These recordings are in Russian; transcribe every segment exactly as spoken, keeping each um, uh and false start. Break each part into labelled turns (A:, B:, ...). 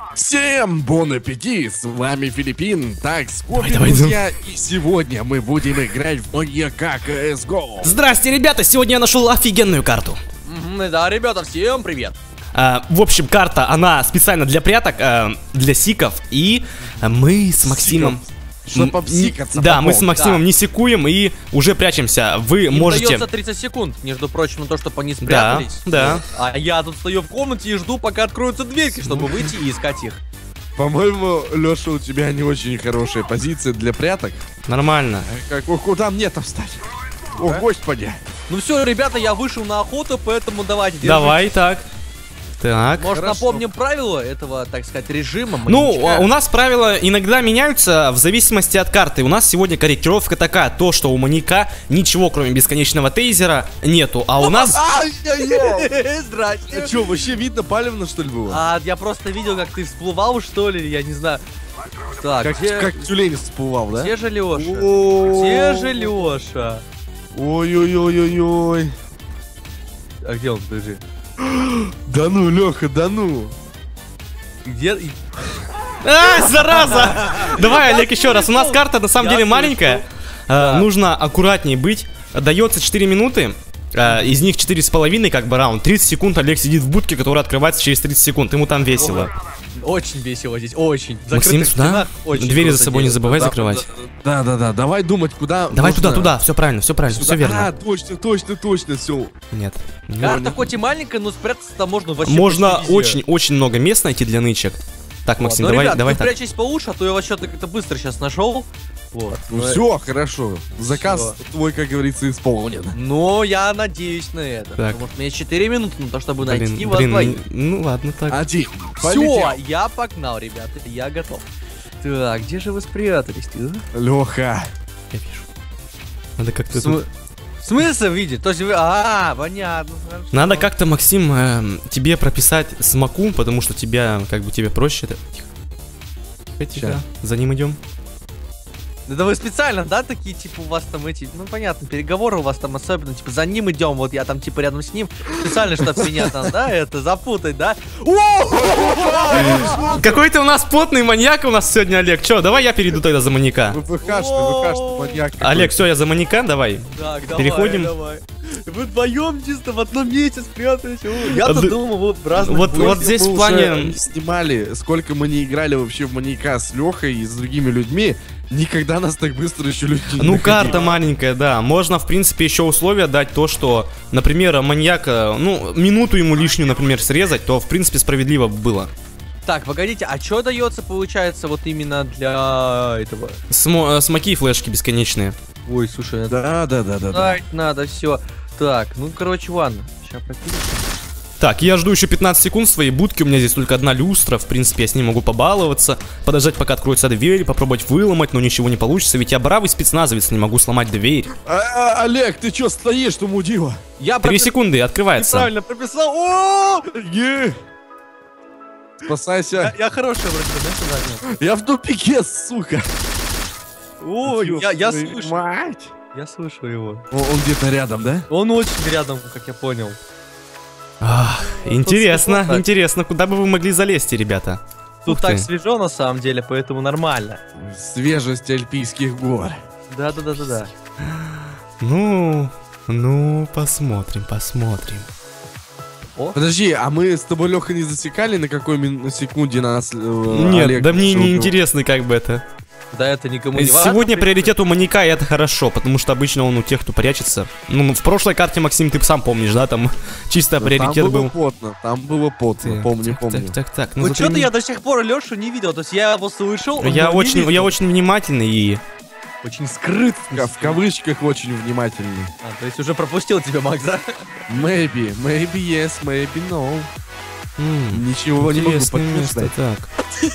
A: Всем бон аппетит, с вами Филиппин. Так, сколько,
B: давай,
A: друзья, и сегодня мы будем играть в маньяка си эс го.
B: Здрасте, ребята, сегодня я нашел офигенную карту.
C: Mm-hmm, да, ребята, всем привет.
B: а, В общем, карта, она специально для пряток, а, для сиков. И мы с Максимом...
A: Чтобы обсикаться.
B: Да,
A: потом.
B: мы с Максимом
C: Да.
B: не секуем и уже прячемся. Вы
C: Им
B: можете...
C: дается тридцать секунд, между прочим, на то, чтобы они спрятались.
B: да.
C: А я тут стою в комнате и жду, пока откроются дверки, чтобы выйти и искать их.
A: По-моему, Леша, у тебя не очень хорошая позиция для пряток.
B: Нормально.
A: Как, о, куда мне-то встать? О, господи.
C: Ну все, ребята, я вышел на охоту, поэтому давайте. держите.
B: Давай так. Так.
C: Может,
A: Хорошо.
C: напомним правила этого, так сказать, режима?
B: Ну,
C: маньячка?
B: у нас правила иногда меняются в зависимости от карты. У нас сегодня корректировка такая, то, что у маньяка ничего, кроме бесконечного тейзера, нету. А у нас...
A: Ай-яй-яй.
C: Здрасте.
A: А что, вообще видно палевно, что ли, было?
C: А, я просто видел, как ты всплывал, что ли, я не знаю. Так,
A: Как,
C: где,
A: как тюлень всплывал, да?
C: где же Леша?
A: О,
C: Где же Леша?
A: Ой-ой-ой-ой-ой.
C: А где он, подожди?
A: Да ну, Леха, да ну.
C: Где?
B: А, зараза! Давай, Олег, еще раз. У нас карта на самом
C: Я
B: деле
C: слышал.
B: маленькая. А, Нужно аккуратнее быть. Дается четыре минуты. а, Из них четыре с половиной, как бы раунд. тридцать секунд Олег сидит в будке, которая открывается через тридцать секунд. Ему там весело.
C: Очень весело здесь, очень. В
B: Максим,
C: закрытых
B: сюда.
C: стенах очень
B: Двери за
C: круто
B: собой не
C: делают.
B: забывай
A: Да,
B: закрывать.
A: Да, да, да, давай думать, куда.
B: Давай
A: нужно-
B: туда, туда. Все правильно, все правильно,
A: Сюда.
B: все верно.
A: А, точно, точно, точно, все.
B: Нет.
C: Карта хоть и маленькая, но спрятаться там можно вообще
B: Можно
C: почти везде.
B: очень-очень много мест найти для нычек. Так,
C: Вот.
B: Максим,
C: Ну,
B: давай,
C: ребят,
B: давай
C: вы
B: так.
C: прячьтесь по уши, а то я вас что-то как-то быстро сейчас нашел. Вот.
A: Ну
C: Но-
A: все, хорошо. Заказ
C: Всё.
A: твой, как говорится, исполнен.
C: Но я надеюсь на это.
B: Так.
C: Потому что у меня есть четыре минуты на то, чтобы
B: Блин,
C: найти вас
B: блин,
C: двоих.
B: ну ладно так.
A: Один.
C: Все,
A: Полетел.
C: я погнал, ребята, я готов. Так, где же вы спрятались? а?
A: Леха.
B: Я вижу. Надо как-то...
C: В см-
B: тут-
C: в смысле видеть? То есть вы... А, понятно. хорошо.
B: Надо как-то, Максим, эм, тебе прописать смоку, потому что тебя, как бы, тебе проще. это- Тихо. Тихо, тихо.
A: Ща.
B: За ним идем.
C: Да вы специально, да, такие, типа, у вас там эти, ну, понятно, переговоры у вас там особенно, типа, за ним идем, вот я там, типа, рядом с ним, специально, чтобы меня там, да, это, запутать, да?
B: Какой-то у нас потный маньяк у нас сегодня, Олег. Че, давай я перейду тогда за маньяка.
A: ВКшный, ВКшный маньяк. какой.
B: Олег, все, я за маньяка, давай.
C: Так, давай,
B: Переходим.
C: давай. Вы вдвоем чисто в одном месте спрятались. О, Я-то
B: А, да-
C: думал, вот в разных
B: Вот,
C: будках.
B: вот здесь
A: Мы
B: в плане...
A: уже снимали, сколько мы не играли вообще в маньяка с Лехой и с другими людьми. Никогда нас так быстро еще люди не
B: Ну,
A: находили.
B: карта маленькая, да. Можно, в принципе, еще условия дать то, что, например, маньяка, ну, минуту ему лишнюю, например, срезать, то, в принципе, справедливо было.
C: Так, погодите, а что дается, получается, вот именно для этого?
B: Смо- э, смоки и флешки бесконечные.
C: Ой, слушай, это...
A: Да, да, да, да, да.
C: Так, надо, все. Так, ну, короче, ладно. Сейчас пропишем.
B: Так, я жду еще пятнадцать секунд в своей будке, у меня здесь только одна люстра, в принципе, я с ней могу побаловаться, подождать, пока откроется дверь, попробовать выломать, но ничего не получится, ведь я бравый спецназовец, не могу сломать дверь.
A: А, а, Олег, ты что стоишь, что мудила?
C: Я
B: Три
C: пропис-
B: секунды, открывается.
C: Правильно прописал. О!
A: Е! Спасайся.
C: Я, я хороший вроде бы, да, сюда?
A: Я в тупике, сука.
C: Ой, я, я
A: Твою
C: слышу.
A: мать.
C: Я слышу его.
A: О, он где-то рядом, да?
C: Он очень рядом, как я понял.
B: Ах, интересно,
C: так.
B: интересно, куда бы вы могли залезть, ребята?
C: Тут
B: Ух
C: так
B: ты.
C: свежо на самом деле, поэтому нормально.
A: Свежесть альпийских гор.
C: Да-да-да-да-да.
B: Ну, ну, посмотрим, посмотрим.
A: Подожди, а мы с тобой, Леха, не засекали, на какой мин- секунде нас э,
B: Нет,
A: Олег
B: да мне
A: решил,
B: не
A: что-
B: интересно, как бы это.
C: Да это никому не важно.
B: Сегодня
C: в принципе.
B: приоритет у маньяка, и это хорошо, потому что обычно он у тех, кто прячется. Ну, в прошлой карте, Максим, ты сам помнишь, да, там чисто
A: Да,
B: приоритет
A: там было
B: был.
A: потно, там было потно,
B: Так,
A: помню,
B: так,
A: помню.
B: Так, так, так, ну
C: Вот
B: за три
C: что-то я
B: минуты-
C: до сих пор Лешу не видел, то есть я его слышал, он
B: Я
C: его не
B: очень,
C: видел.
B: я очень внимательный и...
C: Очень скрыт.
A: В в кавычках очень внимательный.
C: А, то есть уже пропустил тебя, Макс, да?
A: Maybe, maybe yes, maybe no.
B: м,
A: Ничего не могу
B: интересное место,
A: подтверждать.
B: так.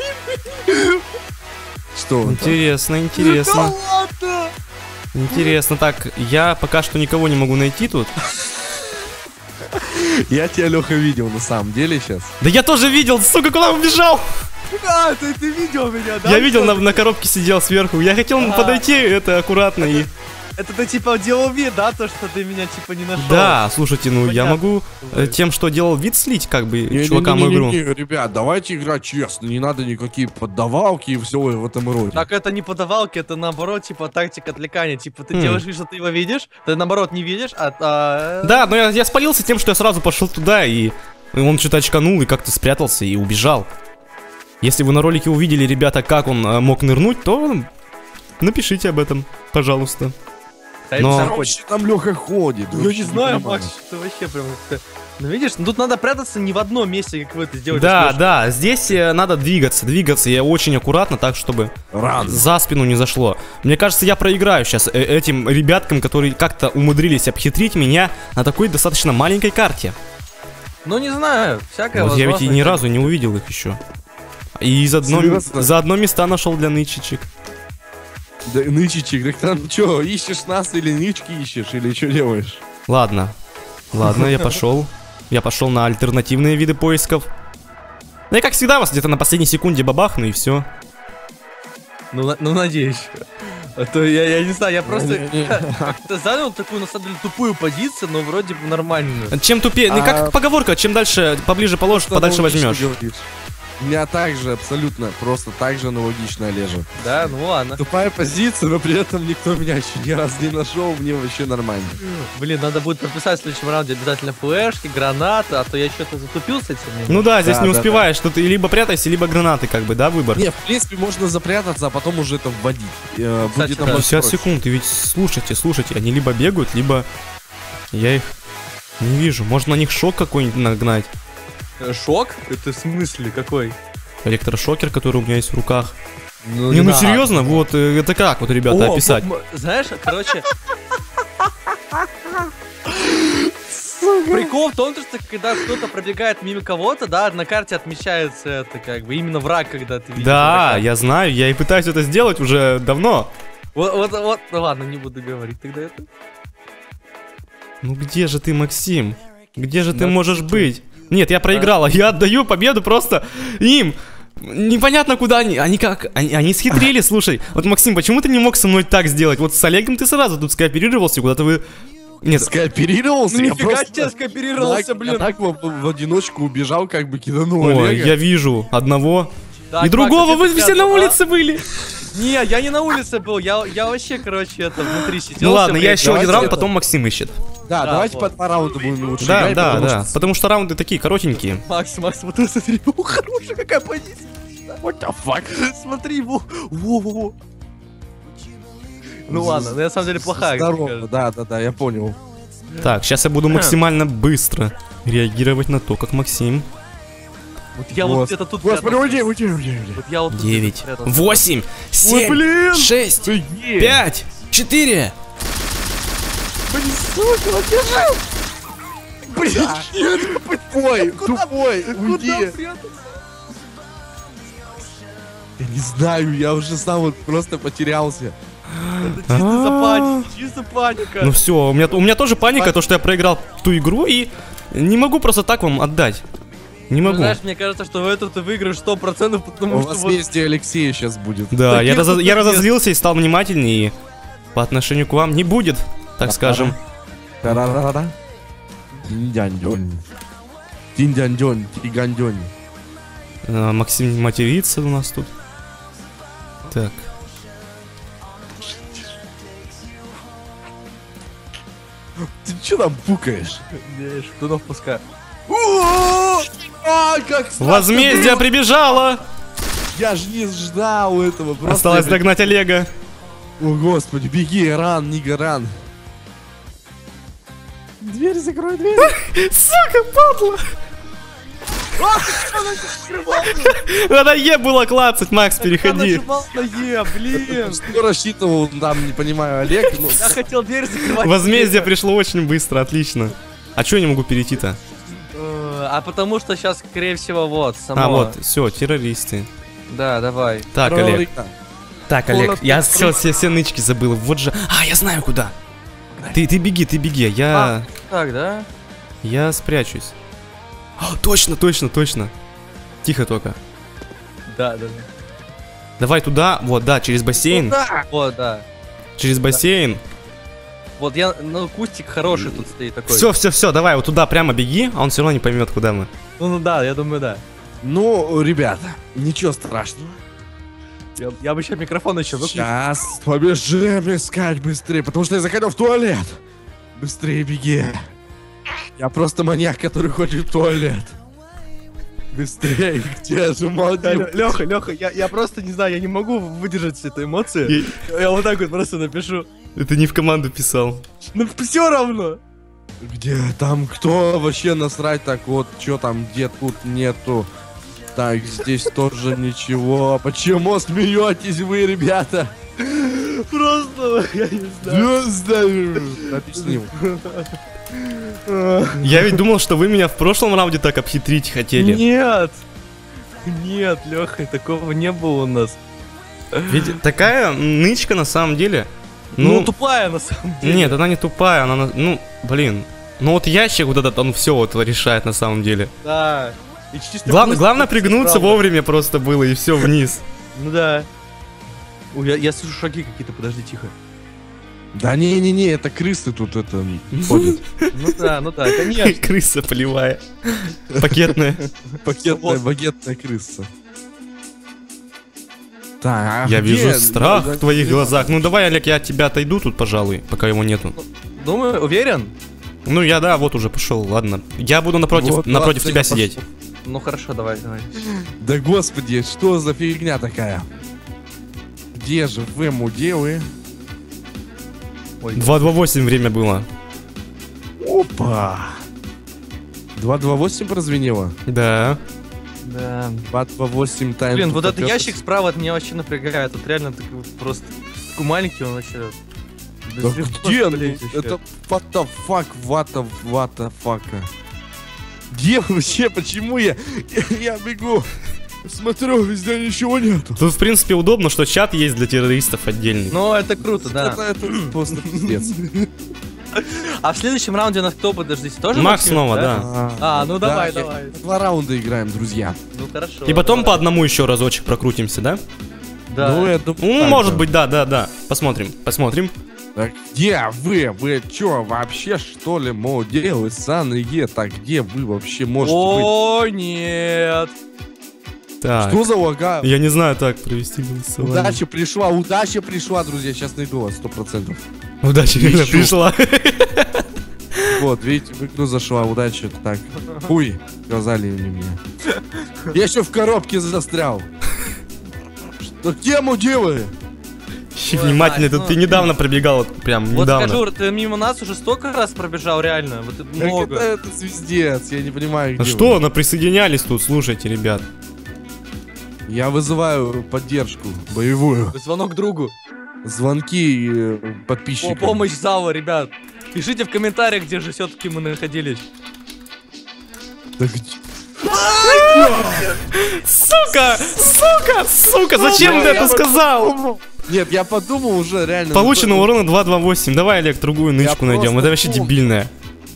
A: Что он там?
B: Интересно, интересно,
C: ладно!
B: интересно. Так, я пока что никого не могу найти тут.
A: Я тебя, Леха, видел на самом деле сейчас.
B: Да я тоже видел, сука, куда убежал?
C: А, ты, ты видел меня, да?
B: Я видел, на, на коробке сидел сверху. Я хотел
C: А.
B: подойти, это аккуратно и...
C: Это ты типа делал вид, да, то, что ты меня типа не нашел?
B: Да, слушайте, ну я
C: Понятно.
B: могу э, тем, что делал вид, слить как бы
A: Не-не-не-не-не,
B: чувакам игру.
A: ребят, давайте играть честно, не надо никакие поддавалки и все в этом роде.
C: Так это не подавалки, это наоборот, типа, тактика отвлекания. Типа, ты
B: Хм.
C: делаешь вид, что ты его видишь, ты наоборот не видишь, а... а-
B: Да, но я, я спалился тем, что я сразу пошел туда, и он что-то очканул и как-то спрятался и убежал. Если вы на ролике увидели, ребята, как он э, мог нырнуть, то напишите об этом, пожалуйста.
C: Да,
B: но-
C: это сам
A: Короче, там Леха ходит.
C: Я
A: вообще
C: не знаю,
A: понимаю.
C: Макс, ты вообще прям как-то... Ну видишь, ну, тут надо прятаться не в одном месте, как вы это сделали.
B: Да,
C: Слушай,
B: да, здесь э, надо двигаться, двигаться, и очень аккуратно, так, чтобы
A: Рано.
B: за спину не зашло. Мне кажется, я проиграю сейчас э, этим ребяткам, которые как-то умудрились обхитрить меня на такой достаточно маленькой карте.
C: Ну не знаю, всякое
B: Вот я ведь и
C: возможно.
B: ни разу не увидел их еще. И заодно,
A: Серьезно?
B: заодно места нашел для нычечек.
A: Да, нычичек, так там что, ищешь нас или нычки ищешь, или что делаешь?
B: Ладно, ладно, я пошел. Я пошел на альтернативные виды поисков. Ну и как всегда, вас где-то на последней секунде бабахну и все.
C: Ну, на- ну надеюсь. А то я, я не знаю, я просто
A: Не-не-не.
C: как-то занял такую, на самом деле, тупую позицию, но вроде бы нормальную.
B: Чем тупее, ну
A: А-
B: как поговорка, чем дальше, поближе положишь, подальше
A: Аналогично
B: возьмешь.
A: говоришь. У меня так же, абсолютно, просто так же аналогично, Олежа.
C: Да, ну ладно.
A: Тупая позиция, но при этом никто меня еще ни разу не нашел, мне вообще нормально.
C: Блин, надо будет прописать в следующем раунде обязательно флешки, гранаты, а то я что-то затупил с этим.
B: Ну да, здесь
A: Да,
B: не
A: да,
B: успеваешь, что ты либо прятайся, либо гранаты, как бы, да, выбор.
A: Не, в принципе, можно запрятаться, а потом уже это вводить. Э,
C: Кстати,
A: Будет
C: да.
A: намного
B: пятьдесят
A: проще.
B: секунд, и ведь слушайте, слушайте, они либо бегают, либо я их не вижу. Может на них шок какой-нибудь нагнать?
C: Э, Шок? Это в смысле какой?
B: Электрошокер, который у меня есть в руках.
C: Ну,
B: Не, ну
C: надо.
B: серьезно, вот э, это как, вот, ребята,
C: О,
B: описать?
C: м- м- Знаешь, короче... Прикол в том, что когда кто-то пробегает мимо кого-то, да, на карте отмечается это как бы именно враг, когда ты видишь.
B: Да,
C: врага.
B: я знаю, я и пытаюсь это сделать уже давно.
C: Вот, вот, вот, ну ладно, не буду говорить тогда это.
B: Ну где же ты, Максим? Где же ты
C: Да
B: можешь
C: ты чё?
B: быть? Нет, я проиграл, а я отдаю победу просто им. Непонятно, куда они. Они как? Они, они схитрили, слушай. Вот, Максим, почему ты не мог со мной так сделать? Вот с Олегом ты сразу тут скооперировался, куда-то вы... Нет,
A: Скооперировался?
C: Ну
A: я
C: нифига
A: просто-
C: себе скооперировался,
A: так,
C: блин.
A: Я так в, в одиночку убежал, как бы киданул
B: ой,
A: Олега.
B: я вижу одного.
C: Так,
B: И другого,
C: Макс,
B: вы
C: а ты
B: все на
C: спрятал, а?
B: улице были.
C: Не, я не на улице был, я, я вообще, короче, это внутри сидел.
B: Ну ладно, я еще один
A: давайте
B: раунд,
A: это.
B: потом Максим ищет.
A: Да,
C: Да,
A: давайте
C: вот.
A: по два раунда будем лучше
B: Да,
A: играть,
B: да,
A: потому
B: да.
A: что-
B: Потому что раунды такие коротенькие.
C: Макс, Макс, вот это смотри, о, хорошая какая позиция.
A: What the fuck?
C: Смотри, во, во, во, во. Ну ладно, ну, на самом деле плохая. как
A: Здорово,
C: кажется.
A: да, да, да, я понял.
B: Так, сейчас я буду максимально быстро реагировать на то, как Максим.
C: Вот я вот
A: Гос-
C: где-то тут
A: Господи,
C: прятался.
A: уйди, уйди, уйди, уйди.
C: Вот я вот тут
B: Девять,
C: где-то прятался.
B: восемь,
A: Ой,
B: семь,
A: блин!
B: шесть,
A: Офигеть!
B: пять, четыре.
A: Блин, сука, держи! Блин, нет, тупой, тупой, уйди!
C: Куда прятаться?
A: Я не знаю, я уже сам вот просто потерялся.
C: Это чисто за паника, чисто паника.
B: Ну все, у меня, у меня тоже паника, то, что я проиграл ту игру и не могу просто так вам отдать. Не
C: Ну,
B: могу.
C: знаешь, мне кажется, что в эту ты выиграешь сто процентов, потому
A: У
C: что
A: вас
C: вот...
A: вместе Алексея сейчас будет.
B: Да, я,
C: таких
B: разо-
C: вот
B: я
C: нет.
B: разозлился и стал внимательнее, и по отношению к вам не будет, так скажем.
A: Тарарара. Динь-дянь-дёнь. Динь-дянь-дёнь, тигань-дёнь.
B: А, Максим матерится у нас тут. Так.
A: Ты чё там пукаешь?
C: Не, шпунов пускай.
A: О, а, как сладко
B: Возмездие
A: было.
B: прибежало!
A: Я ж не ждал этого. Просто
B: Осталось
A: я-
B: догнать Олега.
A: О, господи, беги, ран, Нига, ран. Дверь закрой, дверь.
B: Сука, падла! Надо Е было клацать, Макс,
C: Я
B: переходи.
C: нажимал на Е, блин.
A: Что рассчитывал, там, не понимаю, Олег. Ну,
C: Я хотел дверь закрывать.
B: Возмездие пришло очень быстро, отлично. А чё я не могу перейти-то?
C: Э, А потому что сейчас, скорее всего, вот, само.
B: А, вот, все, террористы.
C: Да, давай.
B: Так, Олег.
A: прорыка.
B: Так, Олег, я все, все, все нычки забыл. Вот же. А, я знаю куда. Ты, ты беги, ты беги. Я.
C: Так, да?
B: Я спрячусь. А, точно, точно, точно. Тихо только.
C: Да, да, да.
B: Давай туда, вот, да, через бассейн.
C: Вот, да.
B: Через бассейн.
C: Вот я, ну, кустик хороший тут стоит такой.
B: Все, все, все, давай вот туда прямо беги, а он все равно не поймет, куда мы.
C: Ну, ну да, я думаю, да.
A: Ну, ребята, ничего страшного.
C: Я, я бы сейчас микрофон еще выключил.
A: Сейчас побежим искать быстрее, потому что я захотел в туалет. Быстрее беги. Я просто маньяк, который хочет в туалет. Быстрее, где же молодец?
C: Леха, Леха, я, я просто не знаю, я не могу выдержать все этой эмоции. Я... я вот так вот просто напишу.
B: Это не в команду писал.
C: Ну все равно.
A: Где там кто вообще насрать так вот, что там, где тут нету. Так, здесь тоже ничего. Почему смеетесь вы, ребята?
C: Просто, я не знаю.
A: Объяснил.
B: Я ведь думал, что вы меня в прошлом раунде так обхитрить хотели.
C: Нет. Нет, Леха, такого не было у нас.
B: Ведь такая нычка на самом деле.
C: Ну,
B: Ну,
C: тупая на самом деле.
B: нет, она не тупая, она, на- ну, блин. Ну вот ящик вот этот, он все вот решает на самом деле.
C: Да. И чисто
B: Глав-
C: просто-
B: главное пригнуться
C: правда.
B: вовремя просто было и все вниз.
C: Ну да. Ой, я, я слышу шаги какие-то, подожди, тихо.
A: Да не-не-не, это крысы тут это ходят.
C: Ну да, ну да, конечно.
B: Крыса полевая. Пакетная.
A: Пакетная, багетная крыса. Так, а
B: Я
A: где?
B: вижу страх
A: Да,
B: в твоих
A: где?
B: глазах. Ну давай, Олег, я от тебя отойду тут, пожалуй, пока его нету.
C: Думаю, уверен?
B: Ну я, да, вот уже пошел, ладно. Я буду напротив,
A: Вот,
B: напротив
A: ладно,
B: тебя
A: я пошел.
B: сидеть.
C: Ну хорошо, давай, давай.
A: Да господи, что за фигня такая? Где же вы, мудилы?
C: Ой,
B: два два восемь время было.
A: Опа! два два восемь прозвенело?
B: Да.
C: да.
A: два два восемь тайм.
C: Блин, вот этот ящик справа от меня вообще напрягает. Тут реально такой вот просто такой маленький он вообще.
A: Да
C: Без легкости
A: где? Ну,
C: влезет вообще.
A: это what the fuck, what the, what the fuck. Где вообще? Почему я? Я, я бегу. Смотрю, везде ничего нету.
B: Тут, в принципе, удобно, что чат есть для террористов отдельный.
C: Ну, это круто, да.
A: Это, это просто пиздец.
C: А в следующем раунде у нас кто, подождите, тоже
B: Макс
C: Максим,
B: снова, да.
C: А, ну давай,
A: я-
C: давай.
A: Два раунда играем, друзья.
C: Ну хорошо.
B: И потом по
C: давай.
B: одному еще разочек прокрутимся, да?
C: Да.
A: Ну, я думаю,
B: Ну,
A: так,
B: может
A: да.
B: быть, да, да, да. Посмотрим, посмотрим.
A: Так где вы? Вы чё, вообще что ли, молодец, саные? Так где вы вообще можете
C: О, нет.
A: быть?
B: Так.
A: Что за лага?
B: Я не знаю, так провести голосование.
A: Удача пришла, удача пришла, друзья, сейчас найду вас, сто процентов.
B: Удача реально
A: Ищу.
B: пришла.
A: Вот, видите, в игру зашла, удача, так. Хуй, сказали они мне. Я еще в коробке застрял. Что, где мудилы?
B: Ищи
C: Ой,
B: внимательно,
C: Макс,
B: тут
C: ну-
B: ты недавно пробегал, вот прям
C: Вот
B: недавно.
C: скажу, ты мимо нас уже столько раз пробежал, реально. Вот это
A: Так
C: много.
A: это, это звездец, я не понимаю,
B: А
A: где
B: что,
A: вы.
B: на присоединялись тут, слушайте, ребят.
A: Я вызываю поддержку боевую.
C: Звонок другу.
A: Звонки э,
C: О,
A: подписчикам.
C: помощь зала, ребят. Пишите в комментариях, где же все-таки мы находились.
A: Да где-
B: Сука! Сука! Сука! Зачем ты это сказал?
A: Нет, я подумал уже, реально.
B: Получено
A: ну,
B: урона два два восемь. Давай, Олег, другую нычку
A: Я
B: найдем.
A: просто
B: Это вообще
A: помню.
B: дебильная.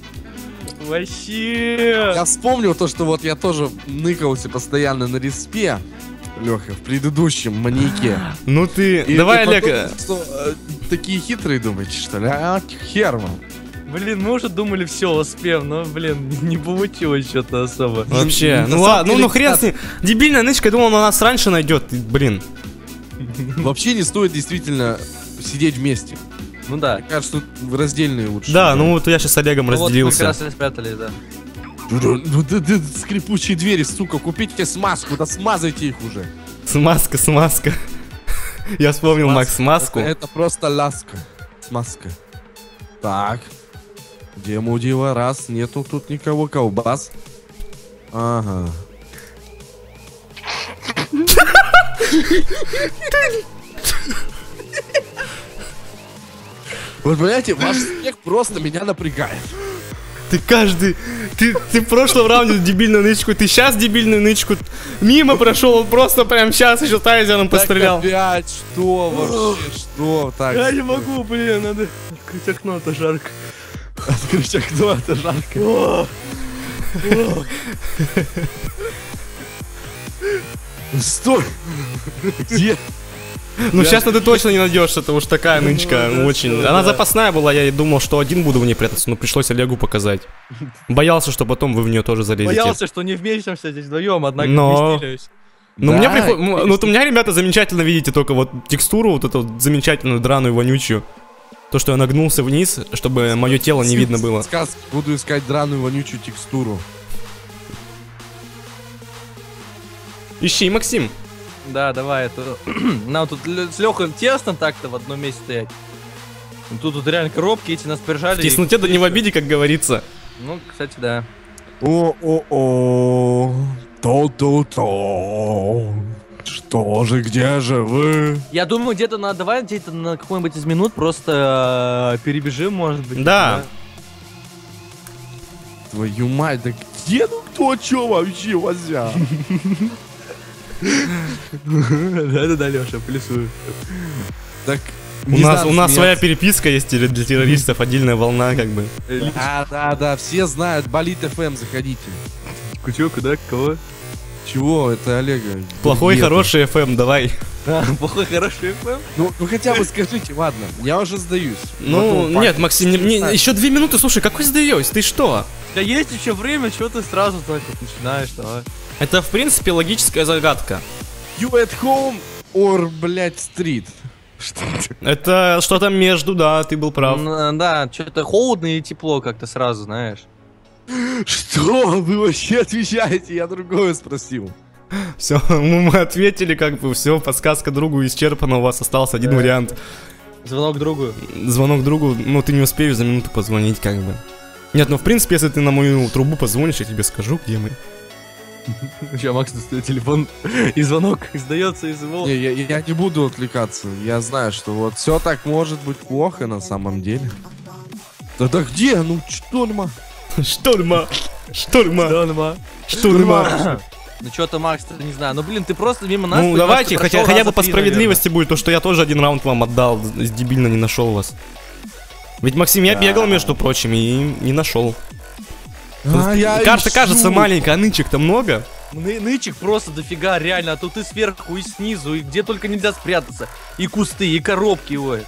C: Вообще.
A: Я вспомнил то, что вот я тоже ныкался постоянно на респе, Леха, в предыдущем маньяке.
B: Ну ты...
A: И-
B: Давай,
A: и
B: Олег...
A: подумал,
B: э,
A: что, э, такие хитрые думаете, что ли? А, хер вам.
C: Блин, мы уже думали, все, успеем, но, блин, не получилось что-то особо.
B: Вообще,
A: На
B: ну
A: самом
B: ладно, ну,
A: деле,
B: ну хрен с ним. Дебильная нычка, я думал, она нас раньше найдет. И, Блин.
A: Вообще не стоит действительно сидеть вместе.
C: Ну да.
A: Мне кажется, тут раздельные лучше.
B: Да, ну вот я сейчас с Олегом
C: Ну вот мы как
B: разделился.
C: раз и спрятались, да.
A: Ну да, да, скрипучие двери, сука, купите смазку, да смазайте их уже.
B: Смазка, смазка. Я вспомнил, Макс, смазку.
A: Это, это просто ласка. Смазка. Так. Где мудила? Раз, нету тут никого. Колбас. Ага. Вот понимаете, ваш смех просто меня напрягает.
B: Ты каждый... Ты, ты в прошлом раунде дебильную нычку, ты сейчас дебильную нычку. Мимо прошел, он просто прям сейчас еще тайзером пострелял.
A: Так опять, что вообще, что? Так,
C: Я не могу, блин, надо открыть окно, это жарко.
A: открыть окно, это жарко. Стой! Где?
B: Ну сейчас ты точно не найдешь, это уж такая нычка,
C: Ну,
B: очень.
C: да.
B: Она запасная была, я и думал, что один буду в ней прятаться, но пришлось Олегу показать. Боялся, что потом вы в нее тоже залезете.
C: Боялся, что не вместимся здесь вдвоем, однако
B: Но-
C: вместились.
B: Ну,
A: Да,
B: мне приход... м,
A: конечно.
B: ну, вот у меня, ребята, замечательно видите только вот текстуру, вот эту вот замечательную, драную, вонючую. То, что я нагнулся вниз, чтобы мое тело не видно было.
A: Сказ, буду искать драную вонючую текстуру.
B: Ищи, Максим.
C: Да, давай, это... Нам тут лё- с Лехой тесно так-то в одном месте стоять. Ну, Тут, тут реально коробки эти нас прижали.
B: В
C: и-
B: тесноте да не в обиде, как говорится.
C: Ну, кстати, да.
A: О-о-о, то-то-то. Что же, где же вы?
C: Я думаю, где-то на... Давай где-то на какой-нибудь из минут просто э, перебежим, может быть.
B: Да.
A: Твою мать, да где ну кто чё вообще возя?
C: Да-да-да, Леша, плюсую.
A: Так
B: У нас, у нас своя переписка есть для для террористов, отдельная волна, как бы.
A: Да, да, да, все знают, болит эф эм, заходите.
C: Чё, куда, кого?
A: Чего, это Олега.
B: Плохой,
A: Нет.
B: хороший эф эм, давай.
C: А, плохой, хороший эф эм?
A: Ну, ну хотя бы скажите, ладно, я уже сдаюсь.
B: Ну,
A: Потом
B: нет,
A: факт.
B: Максим, не- мне
A: знаю.
B: еще две минуты, слушай, какой сдаюсь, ты что?
C: Да есть еще время, что ты сразу так вот начинаешь, давай.
B: Это, в принципе, логическая загадка.
A: You at home or, блядь, street? Что это?
B: Это что-то между, да, ты был прав.
C: М, Да, что-то холодно и тепло как-то сразу, знаешь.
A: Что вы вообще отвечаете? Я другое спросил.
B: Все, мы ответили, как бы, все, подсказка другу исчерпана, у вас остался один
C: Да.
B: вариант.
C: Звонок другу.
B: Звонок другу, ну ты не успеешь за минуту позвонить, как бы. Нет, ну в принципе, если ты на мою трубу позвонишь, я тебе скажу, где мы.
C: Сейчас Макс достает телефон, и звонок издается из его...
A: Не, я, я не буду отвлекаться. Я знаю, что вот все так может быть плохо на самом деле. Да да где? Ну штурма.
B: Шторма! Шторма!
C: Дома.
B: Шторма!
C: Ну что-то, Макс, ты не знаю. Ну блин, ты просто мимо нас...
B: Ну
C: понимаешь,
B: давайте,
C: ты
B: хотя,
C: прошел
B: хотя бы
C: раза
B: по
C: три,
B: справедливости будет, то, что я тоже один раунд вам отдал, с- дебильно не нашел вас. Ведь, Максим, я бегал, между прочим, и не нашел.
A: А, я
B: Карта
A: ищу.
B: кажется маленькая, а нычек-то много.
C: наверное. Ны- Нычек просто дофига, реально. А тут и сверху, и снизу, и где только нельзя спрятаться. И кусты, и коробки, ой.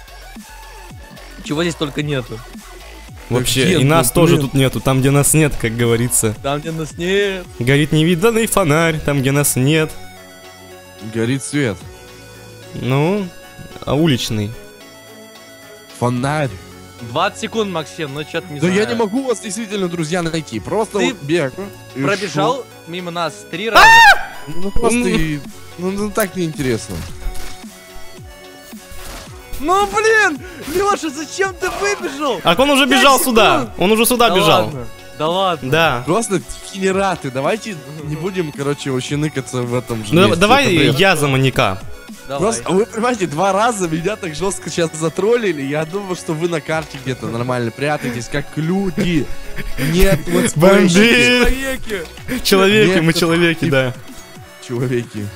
C: Чего здесь только нету.
B: Вообще,
A: где
B: и
A: тут,
B: нас тоже
A: блин?
B: тут нету, там, где нас нет, как говорится.
C: Там, где нас нет.
B: Горит невиданный фонарь, там, где нас нет.
A: Горит свет.
B: Ну, а уличный.
A: Фонарь.
C: двадцать секунд, Максим, ну что-то не
A: Да
C: знаю.
A: я не могу вас действительно, друзья, найти. Просто
C: Ты
A: вот бегаю. и
C: Пробежал
A: шу.
C: мимо нас три раза.
A: Ну просто и... Ну, ну так неинтересно.
C: Ну блин! Леша, зачем ты выбежал?
B: А он уже
C: Пять
B: бежал
C: секунд.
B: сюда, он уже сюда
C: Да
B: бежал.
C: ладно, Да ладно.
B: Да.
A: Просто генераты. Давайте не будем, короче, вообще ныкаться в этом же
B: Ну,
A: месте.
B: давай
A: Это бред.
B: я за маньяка.
C: Давай.
A: Просто, вы понимаете, два раза меня так жестко сейчас затроллили. Я думал, что вы на карте где-то нормально прятаетесь, как люди. Нет, вот
B: Бандит!
C: Человеки.
B: Человеки,
A: Нет,
B: мы
A: это-
B: человеки, да.
A: человеки.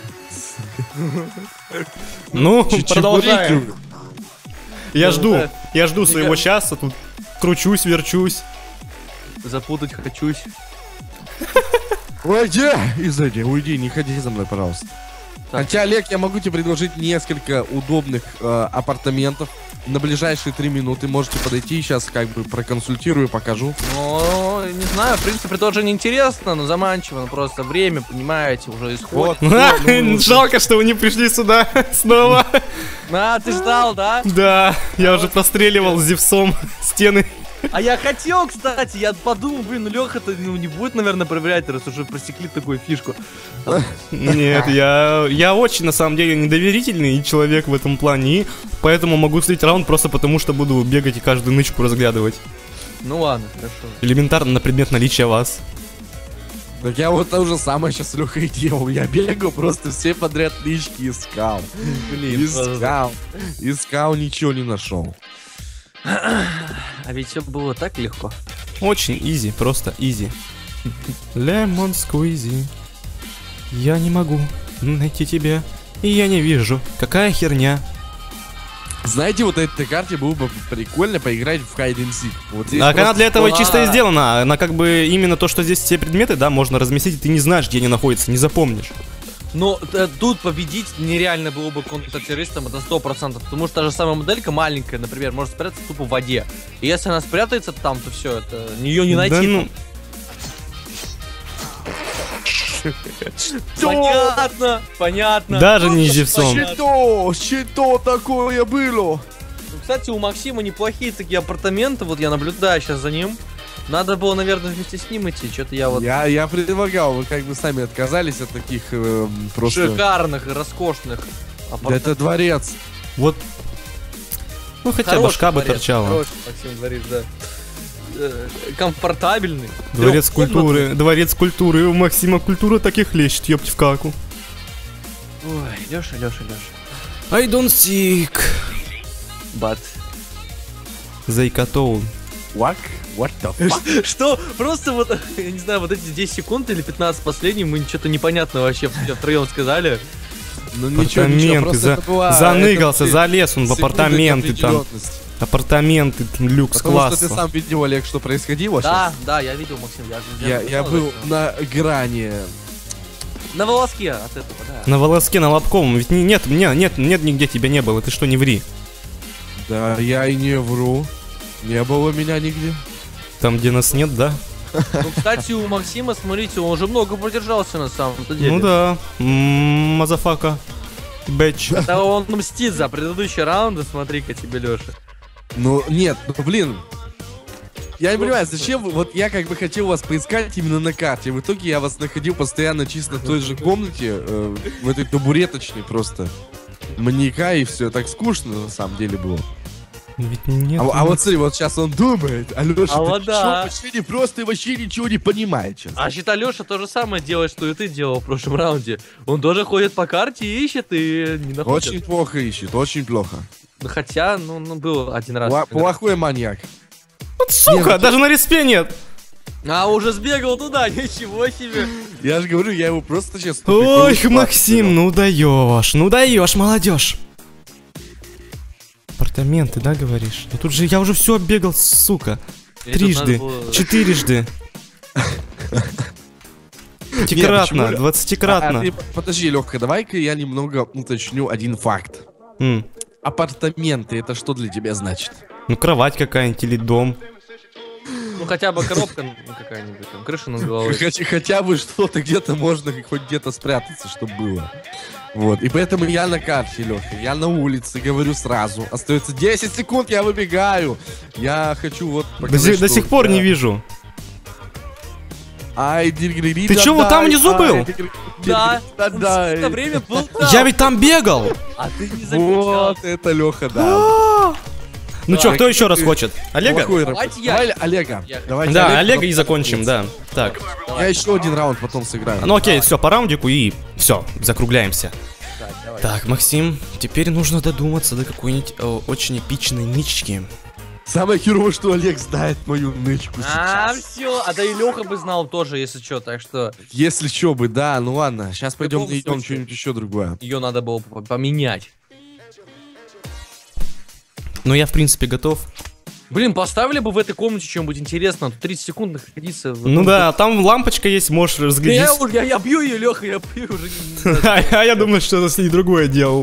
B: Ну,
A: Чичибурики.
B: продолжаем. Я
C: Ну,
B: жду,
C: да.
B: я жду своего
C: кажется-
B: часа, тут кручусь, верчусь.
C: Запутать хочусь.
A: Уйди, изойди, уйди, не ходи за мной, пожалуйста.
C: Так.
A: Хотя, Олег, я могу тебе предложить несколько удобных э, апартаментов на ближайшие три минуты. Можете подойти, сейчас как бы проконсультирую, покажу.
C: Ну, не знаю, в принципе, тоже не интересно, но заманчиво, ну просто время, понимаете, уже исходит.
A: ну,
B: Жалко, что вы не пришли сюда снова.
C: А, ты ждал, да?
B: Да, я уже простреливал с Зевсом стены.
C: А я хотел, кстати, я подумал, блин, ну Леха-то ну, не будет, наверное, проверять, раз уже просекли такую фишку.
B: Нет, я, я очень, на самом деле, недоверительный человек в этом плане, и поэтому могу слить раунд просто потому, что буду бегать и каждую нычку разглядывать.
C: Ну ладно, хорошо.
B: Элементарно на предмет наличия вас.
A: Так я вот то же самое сейчас с Лехой делал. Я бегал, просто все подряд лички искал.
C: Блин,
A: Искал. Искал, ничего не нашел.
C: а ведь все было так легко.
B: Очень изи, просто изи. Лемон сквизи. Я не могу найти тебя, и я не вижу. Какая херня.
A: Знаете, вот этой карте было бы прикольно поиграть в Hide and Seek. Вот здесь
B: Так она
A: просто-
B: для этого и
C: А.
B: чисто и сделана. Она как бы именно то, что здесь все предметы, да, можно разместить, и ты не знаешь, где они находятся, не запомнишь.
C: Но э, тут победить нереально было бы контртеррористам, это сто процентов. Потому что та же самая моделька маленькая, например, может спрятаться тупо в воде. И если она спрятается там, то все, это ее не найти.
B: Да ну...
C: Понятно, понятно.
B: Даже не живцом.
A: Что? Что такое было?
C: Ну, кстати, у Максима неплохие такие апартаменты, вот я наблюдаю сейчас за ним. Надо было, наверное, вместе с ним идти, что-то я вот...
A: Я, я предлагал, вы как бы сами отказались от таких э, просто...
C: Шикарных и роскошных
A: Да это дворец.
B: Вот. Ну хотя
C: Хороший
B: башка бы
C: дворец,
B: торчала.
C: Хороший, Максим, дворец, да. Э, Комфортабельный.
B: Дворец
C: Трёхкомнатный.
B: культуры, дворец культуры. У Максима культура так и хлещет, ёпть в каку.
C: Ой, Лёша, Лёша, Лёша.
B: I don't sick.
C: Бат.
B: Зайкотоу.
A: What? What the fuck?
C: Что? Просто вот, я не знаю, вот эти десять секунд или пятнадцать последних мы что-то непонятно вообще втроем сказали.
A: Ну ничего, ничего,
B: Апартаменты,
A: просто
B: за-
A: это была...
B: заныкался,
A: это
B: залез он в
A: секунды
B: апартаменты там.
A: неопределенности.
B: Апартаменты, там, люкс
A: Потому что
B: класса.
A: ты сам видел, Олег, что происходило
C: Да,
A: щас?
C: да, я видел, Максим, я
A: Я, я был на грани.
C: на волоске от этого, да.
B: На волоске, на лобковом. Ведь не- нет, не, нет, нет, нигде тебя не было. Ты что, не ври.
A: Да, я и не вру. Не было меня нигде.
B: Там, где нас нет, да?
C: Ну, кстати, у Максима, смотрите, он уже много продержался на самом-то деле.
B: Ну да. М, Мазафака. Бэч.
C: Да он мстит за предыдущие раунды, смотри-ка тебе, Лёша.
A: Ну, нет, ну, блин. Я не понимаю, зачем вы- вот я как бы хотел вас поискать именно на карте. В итоге я вас находил постоянно чисто в той же комнате, э, в этой табуреточной просто. Маньяка и все. Так скучно на самом деле было.
B: Ведь нет.
A: А, а вот смотри, вот сейчас он думает, Алёша,
C: А
A: ты
C: вот
A: чё,
C: да.
A: вообще не просто и вообще ничего не понимает сейчас.
C: А считай, Лёша то же самое делает, что и ты делал в прошлом раунде. Он тоже ходит по карте и ищет, и не находит.
A: Очень плохо ищет, очень плохо.
C: Ну, хотя, ну, ну, был один раз.
A: Пла- плохой маньяк.
B: Вот сука,
A: Не, ну
B: даже на респе нет.
C: А, уже сбегал туда, ничего себе.
A: Я же говорю, я его просто сейчас...
B: Ой, Максим, ну даешь, ну даешь, молодежь. Апартаменты, да, говоришь? Ну тут же я уже все оббегал, сука.
C: Или тут
B: Трижды,
C: надо было-
B: четырежды.
A: почему
B: Пятикратно,
A: ли-
B: двадцатикратно.
A: А, ты подожди, Лёха, давай-ка я немного уточню один факт.
B: М,
A: Апартаменты, это что для тебя значит?
B: Ну кровать какая-нибудь или дом.
C: Ну, хотя бы коробка ну, какая-нибудь, там, крыша над головой.
A: Хотя, хотя бы что-то где-то можно хоть где-то спрятаться, чтобы было. Вот, и поэтому я на карте, Лёха, я на улице, говорю сразу. Остается десять секунд, я выбегаю. Я хочу вот
B: До,
A: показать,
B: сих- до
A: что
B: сих пор
A: я-
B: не вижу.
A: Ай, дигри,
B: Ты чё, вот там внизу был?
C: Да, он
A: да.
C: все это время был там.
B: Я ведь там бегал.
C: А ты не замечал.
A: Вот это Лёха, да.
B: А! Ну чё,
A: Да,
B: кто еще раз
A: ты-
B: хочет? Олега?
A: Плохой
C: Давайте
A: раб-
C: я.
A: Давай Олега.
C: Я-
A: Давайте
B: Да,
A: Олег,
B: Олега
A: потом
B: и закончим, да. Так.
A: Я еще один раунд потом сыграю.
B: Ну окей, все, по раундику и все, закругляемся.
C: Так, давай.
B: Так, Максим, теперь нужно додуматься до какой-нибудь э, очень эпичной нычки.
A: Самое херовое, что Олег знает мою нычку
C: А,
A: сейчас.
C: все. А да и Леха бы знал тоже, если что, так что
A: Если что бы, да, ну ладно. Сейчас пойдем
C: любом
A: найдем
C: случае.
A: что-нибудь еще другое.
C: ее надо было по- поменять.
B: Но я, в принципе, готов.
C: Блин, поставили бы в этой комнате что-нибудь интересное, тут тридцать секунд находиться. в-
B: Ну да, там лампочка есть, можешь
C: Да я,
B: разглядеть.
C: уже- я, я бью ее, Леха, я бью уже. не- не-
B: А а я думаю, что-то с ней другое делал.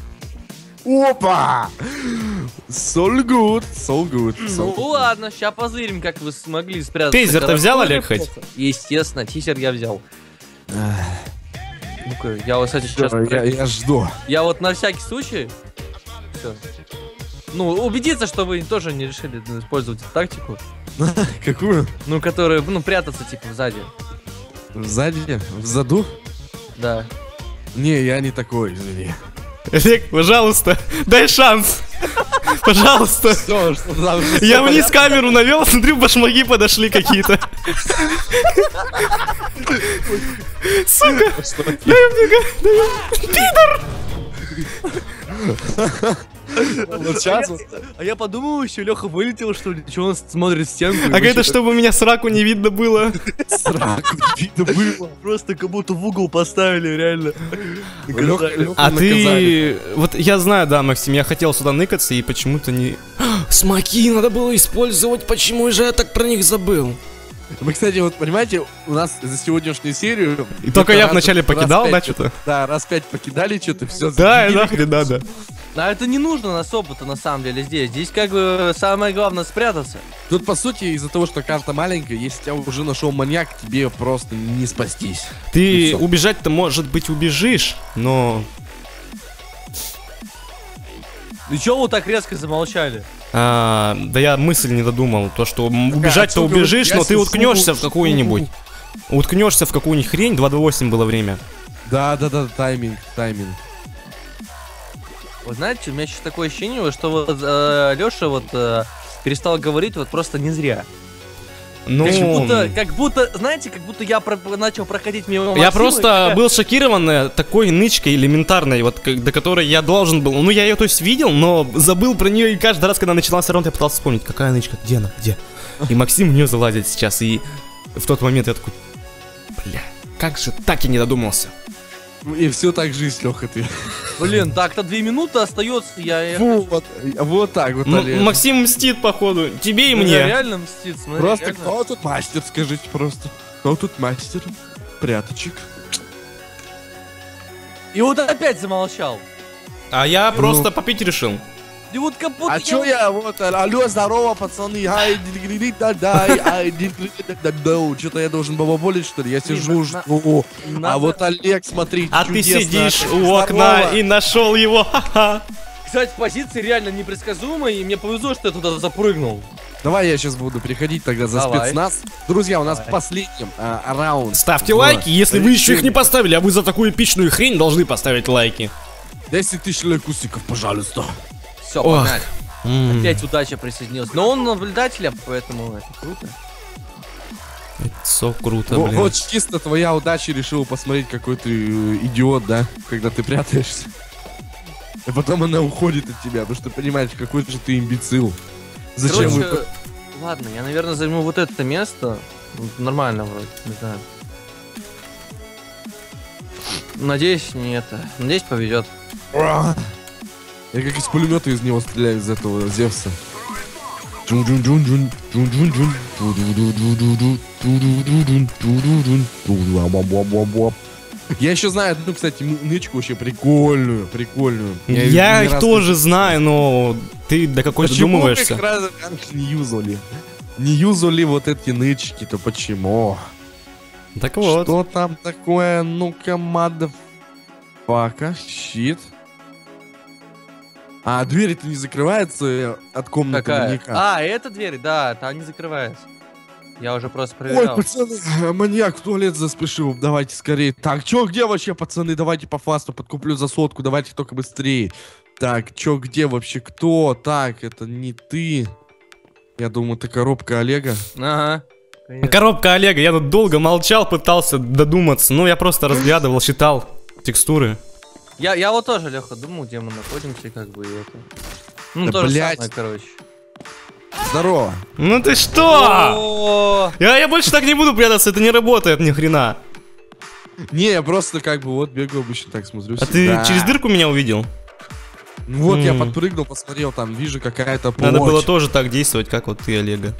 A: Опа! So good, so good.
C: Ну
A: So good.
C: ладно, сейчас позырим, как вы смогли спрятаться.
B: Тейзер ты взял, Олег, хоть?
C: Естественно, тизер я взял. Ну-ка, я вот, кстати, сейчас...
A: Всё, я, я жду.
C: Я вот на всякий случай... Все. Ну, убедиться, что вы тоже не решили использовать эту тактику.
A: Какую?
C: Ну, которая, ну, прятаться, типа, сзади.
A: Сзади? В заду?
C: Да.
A: Не, я не такой, извини.
B: Олег, пожалуйста, дай шанс. Пожалуйста.
A: Все, что там...
B: Я вниз камеру навел, смотрю, башмаки подошли какие-то. Сука, дай мне, га- дай мне.
A: Вот сейчас вот...
C: А я подумал еще, Леха вылетел, что ли? Чего он смотрит в стенку?
B: А это чтобы у меня сраку не видно было.
A: сраку видно было.
C: Просто как будто в угол поставили, реально.
A: Лёха- Лёха
B: А
A: наказали.
B: ты... Вот я знаю, да, Максим, я хотел сюда ныкаться и почему-то не... Смоки надо было использовать, почему же я так про них забыл?
A: Мы, кстати, вот понимаете, у нас за сегодняшнюю серию...
B: И только я
A: раз-
B: вначале
A: раз
B: покидал,
A: пять-
B: да, что-то?
A: Да, раз пять покидали что-то, все.
B: Да, и нахрен надо.
C: А это не нужно нас опыта на самом деле здесь. Здесь как бы самое главное спрятаться.
A: Тут, по сути, из-за того, что карта маленькая, если тебя уже нашел маньяк, тебе просто не спастись. И
B: Ты
A: всё.
B: убежать-то, может быть, убежишь, но...
C: И чё вы так резко замолчали?
B: А, да я мысль не додумал. То, что м, убежать-то
A: а чё
B: убежишь,
A: говорить,
B: но
A: я
B: ты
A: сижу,
B: уткнешься в
A: жду.
B: какую-нибудь. Уткнешься в какую-нибудь хрень, два двадцать восемь было время.
A: Да, да, да, тайминг, тайминг.
C: Вы знаете, у меня сейчас такое ощущение, что вот э, Леша вот э, перестал говорить вот просто не зря.
B: Ну,
C: Как будто, как будто, знаете, как будто я про- начал проходить мимо
B: я
C: Максима, и
B: просто
C: такая-
B: был шокирован э, такой нычкой элементарной, вот как- до которой я должен был. Ну, я ее, то есть, видел, но забыл про нее, и каждый раз, когда начался раунд, я пытался вспомнить, какая нычка, где она, где. И Максим в нее залазит сейчас, и в тот момент я такой, бля, как же так и не додумался.
A: И все так жизнь, Леха, ты.
C: Блин, так-то две минуты остается, я... я
A: Фу, вот, вот так вот,
B: М-
A: Олег.
B: Максим мстит, походу, тебе и
C: Ну,
B: мне.
C: я реально мстит, смотри.
A: Просто
C: реально.
A: кто тут мастер, скажите просто. Кто тут мастер? Пряточек.
C: И вот опять замолчал.
B: А я просто попить решил.
C: И вот как будто
A: А чё я, вот, алло, здорово, пацаны, ай, дай, ай, что-то я должен бабаболить, что ли? Я сижу,
C: на-
A: жду.
C: Надо-
A: А вот Олег, смотри,
B: А ты
A: чудесно.
B: сидишь у
A: Здорово.
B: окна и нашел его, ха-ха.
C: Кстати, позиция реально непредсказуемая, и мне повезло, что я туда запрыгнул.
A: Давай я сейчас буду приходить тогда за
C: Давай.
A: спецназ. Друзья, у нас
C: Давай.
A: последний а, раунд.
B: Ставьте
A: в
B: лайки, если вы еще их не
A: решении.
B: поставили, а вы за такую эпичную хрень должны поставить лайки.
A: десять тысяч лайкусиков, пожалуйста.
C: Все,
B: Ох.
C: погнали.
B: М,
C: Опять удача присоединилась. Но он наблюдатель, поэтому это круто.
B: Все круто,
A: Во-
B: блин.
A: Вот чисто твоя удача решила посмотреть, какой ты э, идиот, да? Когда ты прятаешься. И потом она уходит от тебя, потому что ты понимаешь, какой же ты имбецил. Зачем
C: Короче,
A: вы...
C: ладно, я, наверное, займу вот это место. Нормально вроде, не знаю. Надеюсь, не это. Надеюсь, повезет.
A: Ура! Я как из пулемета из него стреляю, из этого Зевса. Джун-джун-джун-джун, джун-джун-джун, ту-ду-ду-ду-ду-ду, ту-ду-ду-дун, ту-ду-дун, ту-ду-а-ба-ба-ба-ба. Я еще знаю одну, кстати, м- нычку вообще прикольную, прикольную.
B: Я
A: не
B: их
A: раз
B: тоже знаю, но ты до какой
A: Почему мы
B: додумываешься?
A: их раз раньше не юзали? Не юзали вот эти нычки-то почему?
B: Так вот.
A: Что там такое? Ну-ка, мадфака, щит. А дверь-то не закрывается э, от комнаты
C: Какая?
A: маньяка.
C: А, это дверь, да, там не закрывается. Я уже просто
A: Ой,
C: проверял.
A: пацаны, маньяк в туалет заспешил, давайте скорее. Так, чё, где вообще, пацаны, давайте по фасту подкуплю за сотку, давайте только быстрее. Так, чё, где вообще, кто? Так, это не ты. Я думаю, это коробка Олега.
C: Ага. Конечно.
B: Коробка Олега, я тут долго молчал, пытался додуматься. Ну, я просто разглядывал, считал текстуры.
C: Я, я вот тоже, Леха, думал, где мы находимся, и как бы и это. Ну,
A: Да
C: то же
A: блядь.
C: самое, короче.
A: Здорово.
B: Ну ты что?
C: О,
B: Я, я больше так не буду прятаться, это не работает ни хрена.
A: Не, я просто как бы вот бегаю обычно так смотрю.
B: А ты
A: всегда.
B: через дырку меня увидел?
A: Ну вот я
B: М.
A: подпрыгнул, посмотрел, там вижу какая-то плоть.
B: Надо было тоже так действовать, как вот ты, Олега.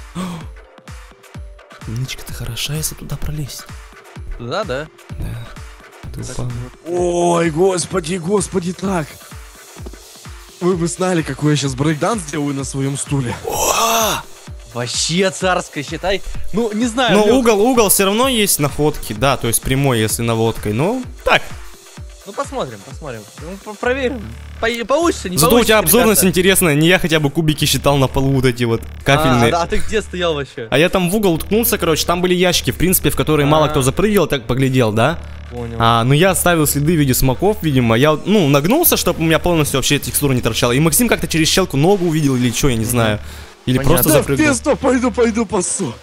B: Нычка-то хороша, если туда пролезть.
C: туда, да?
B: Ты
C: Так,
B: упал.
A: Ой, господи, господи, так. Вы бы знали, какой я сейчас брейкданс сделаю на своем стуле.
C: Вообще царское, считай. Ну, не знаю.
B: Но
C: Лёх,
B: угол, угол все равно есть находки, да, то есть прямой, если наводкой. Ну, так.
C: Ну, посмотрим, посмотрим. Ну, по- проверим. По- получится, не
B: Зато у
C: получится,
B: тебя обзорность
C: ребята.
B: интересная, не я хотя бы кубики считал на полу вот эти вот
C: А,
B: кафельные.
C: да, а ты где стоял вообще?
B: А я там в угол уткнулся, короче, там были ящики, в принципе, в которые мало
C: А.
B: кто запрыгивал, так поглядел, да?
C: Понял.
B: А, ну я оставил следы в виде смоков, видимо. Я, ну, нагнулся, чтобы у меня полностью вообще текстура не торчала. И Максим как-то через щелку ногу увидел или что, я не знаю. Или
C: Понятно.
B: просто
A: Да, в
B: запрыгнул.
A: пизду, пойду, пойду пасу.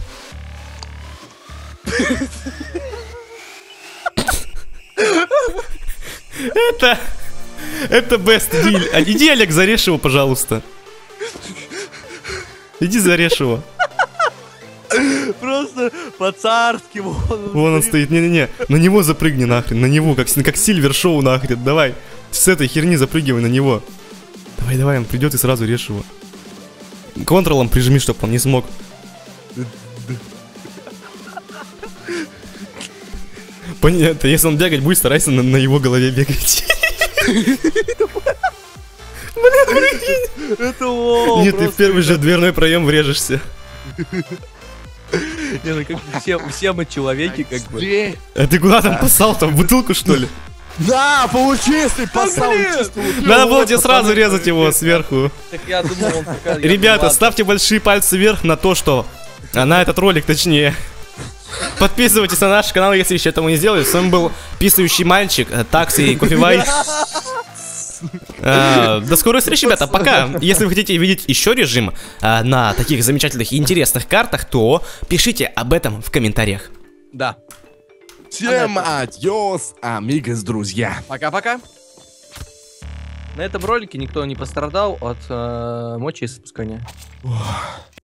B: Это... Это best deal. А иди, Олег, зарежь его, пожалуйста. Иди зарежь его.
C: Просто по-царски. Вон,
B: Вон он стоит. Не-не-не. На него запрыгни нахрен. На него, как, как Сильвер Шоу нахрен. Давай. С этой херни запрыгивай на него. Давай, давай, он придет и сразу режь его. Контролом прижми, чтобы он не смог. Понятно, если он бегать будет, старайся на, на его голове бегать.
C: Это лол,
B: Нет, ты в
C: просто,
B: первый же дверной проем врежешься.
C: не, ну, как бы все, все мы человеки, как бы.
A: Дверь.
B: А ты куда там поссал-то? В бутылку, что ли?
A: Да, получи, если посал.
C: блин!
A: чисто вот.
B: Надо было
A: Вот,
B: тебе сразу
A: пацаны,
B: резать его сверху.
C: Так я думал, он такая... я
B: Ребята,
C: думал,
B: ставьте большие пальцы вверх на то, что... а, На этот ролик, точнее. Подписывайтесь на наш канал, если еще этого не сделали. С вами был писающий мальчик, э, такси и кофевай. А, До скорой встречи, ребята, пока. Если вы хотите видеть еще режим а, на таких замечательных и интересных картах, то пишите об этом в комментариях.
C: Да.
A: Всем адьос, амигос, друзья.
C: Пока-пока. На этом ролике никто не пострадал от э, мочеиспускания.